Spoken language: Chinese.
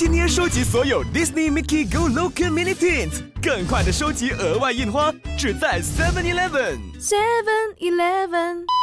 今天收集所有 Disney Mickey Go Local Mini Tints， 更快的收集额外印花，只在 7-Eleven。 7-Eleven。